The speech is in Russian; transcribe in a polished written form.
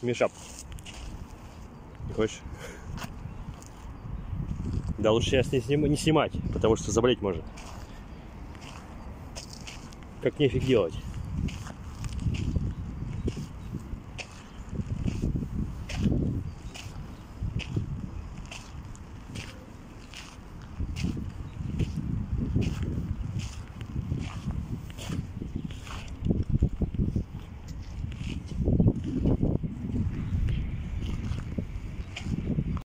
Сними шапку. Не хочешь? Да лучше сейчас не снимать, потому что заболеть может. Как нефиг делать.